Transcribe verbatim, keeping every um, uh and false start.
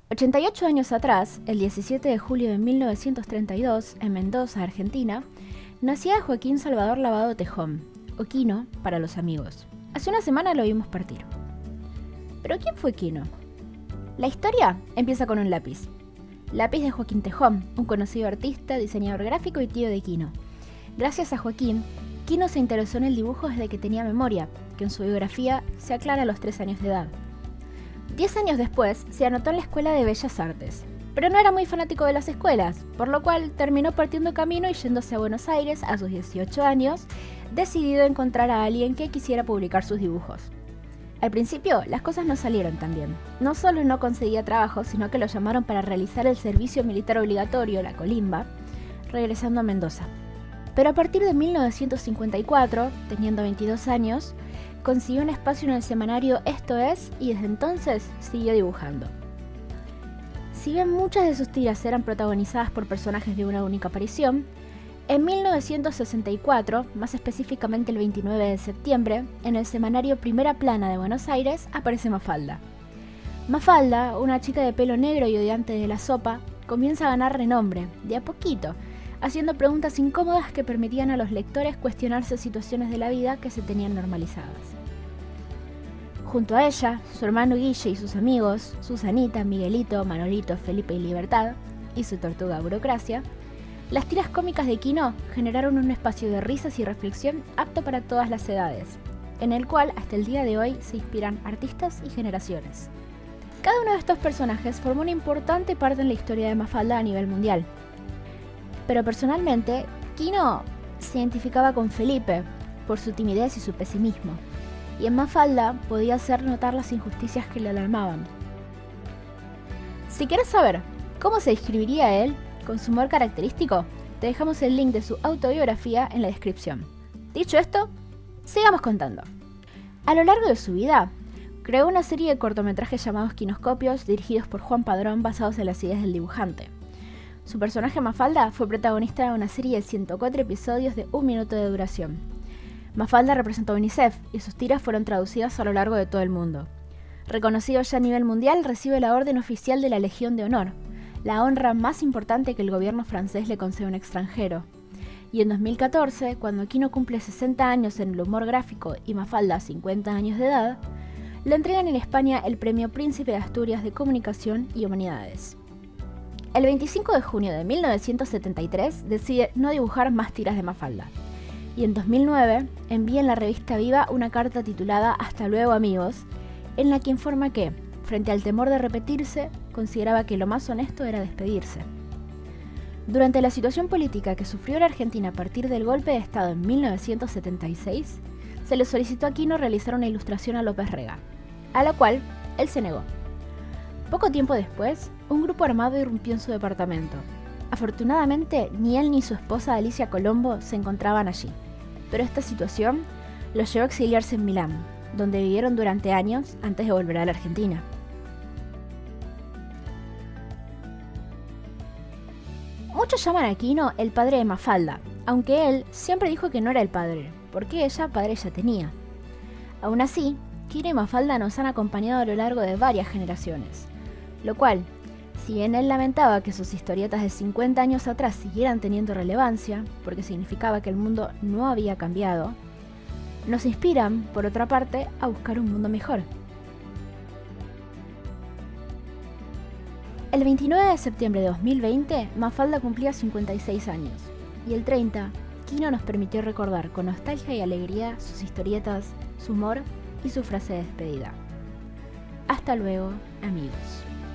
ochenta y ocho años atrás, el diecisiete de julio de mil novecientos treinta y dos, en Mendoza, Argentina, nacía Joaquín Salvador Lavado Tejón, o Quino para los amigos. Hace una semana lo vimos partir. ¿Pero quién fue Quino? La historia empieza con un lápiz. Lápiz de Joaquín Tejón, un conocido artista, diseñador gráfico y tío de Quino. Gracias a Joaquín, Quino se interesó en el dibujo desde que tenía memoria, que en su biografía se aclara a los tres años de edad. Diez años después, se anotó en la Escuela de Bellas Artes, pero no era muy fanático de las escuelas, por lo cual terminó partiendo camino y yéndose a Buenos Aires a sus dieciocho años, decidido a encontrar a alguien que quisiera publicar sus dibujos. Al principio, las cosas no salieron tan bien. No solo no conseguía trabajo, sino que lo llamaron para realizar el servicio militar obligatorio, la colimba, regresando a Mendoza. Pero a partir de mil novecientos cincuenta y cuatro, teniendo veintidós años, consiguió un espacio en el semanario Esto Es y desde entonces siguió dibujando. Si bien muchas de sus tiras eran protagonizadas por personajes de una única aparición, en mil novecientos sesenta y cuatro, más específicamente el veintinueve de septiembre, en el semanario Primera Plana de Buenos Aires aparece Mafalda. Mafalda, una chica de pelo negro y odiante de la sopa, comienza a ganar renombre, de a poquito, haciendo preguntas incómodas que permitían a los lectores cuestionarse situaciones de la vida que se tenían normalizadas. Junto a ella, su hermano Guille y sus amigos, Susanita, Miguelito, Manolito, Felipe y Libertad, y su tortuga Burocracia, las tiras cómicas de Quino generaron un espacio de risas y reflexión apto para todas las edades, en el cual hasta el día de hoy se inspiran artistas y generaciones. Cada uno de estos personajes formó una importante parte en la historia de Mafalda a nivel mundial. Pero personalmente, Quino se identificaba con Felipe por su timidez y su pesimismo, y en Mafalda podía hacer notar las injusticias que le alarmaban. Si quieres saber cómo se describiría él, con su humor característico, te dejamos el link de su autobiografía en la descripción. Dicho esto, sigamos contando. A lo largo de su vida, creó una serie de cortometrajes llamados Quinoscopios, dirigidos por Juan Padrón, basados en las ideas del dibujante. Su personaje Mafalda fue protagonista de una serie de ciento cuatro episodios de un minuto de duración. Mafalda representó a UNICEF y sus tiras fueron traducidas a lo largo de todo el mundo. Reconocido ya a nivel mundial, recibe la Orden Oficial de la Legión de Honor, la honra más importante que el gobierno francés le concede a un extranjero. Y en dos mil catorce, cuando Quino cumple sesenta años en el humor gráfico y Mafalda cincuenta años de edad, le entregan en España el Premio Príncipe de Asturias de Comunicación y Humanidades. El veinticinco de junio de mil novecientos setenta y tres decide no dibujar más tiras de Mafalda, y en dos mil nueve envía en la revista Viva una carta titulada Hasta luego amigos, en la que informa que, frente al temor de repetirse, consideraba que lo más honesto era despedirse. Durante la situación política que sufrió la Argentina a partir del golpe de Estado en mil novecientos setenta y seis, se le solicitó a Quino realizar una ilustración a López Rega, a la cual él se negó. Poco tiempo después, un grupo armado irrumpió en su departamento. Afortunadamente, ni él ni su esposa Alicia Colombo se encontraban allí, pero esta situación los llevó a exiliarse en Milán, donde vivieron durante años antes de volver a la Argentina. Muchos llaman a Quino el padre de Mafalda, aunque él siempre dijo que no era el padre, porque ella padre ya tenía. Aún así, Quino y Mafalda nos han acompañado a lo largo de varias generaciones, lo cual, si bien él lamentaba que sus historietas de cincuenta años atrás siguieran teniendo relevancia, porque significaba que el mundo no había cambiado, nos inspiran, por otra parte, a buscar un mundo mejor. El veintinueve de septiembre de dos mil veinte, Mafalda cumplía cincuenta y seis años, y el treinta, Quino nos permitió recordar con nostalgia y alegría sus historietas, su humor y su frase de despedida. Hasta luego, amigos.